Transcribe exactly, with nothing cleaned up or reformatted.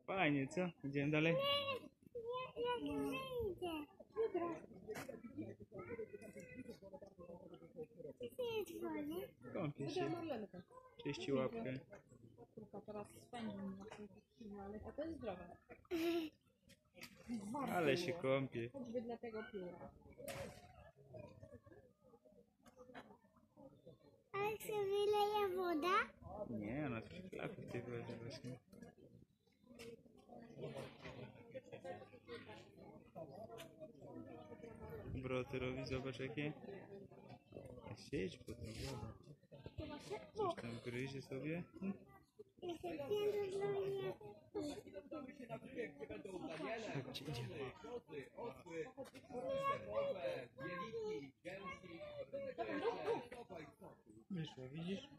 Fajnie, co? Idziemy dalej? Nie, jak wyjdzie. Co jest wolne? Kąpie się. Czyści łapkę. Teraz spędzi na ale to jest zdrowe. Ale się kąpie. Choćby dla tego pióra. A jak się wyleje woda? Nie, ona coś klapy w tej wodzie właśnie. Broterowi, zobacz jakie. Siedź po tym wodę. Coś tam gryzie sobie. Jeszcze pięć ludzie. Chodźcie, idziemy. Wyszło, widzisz?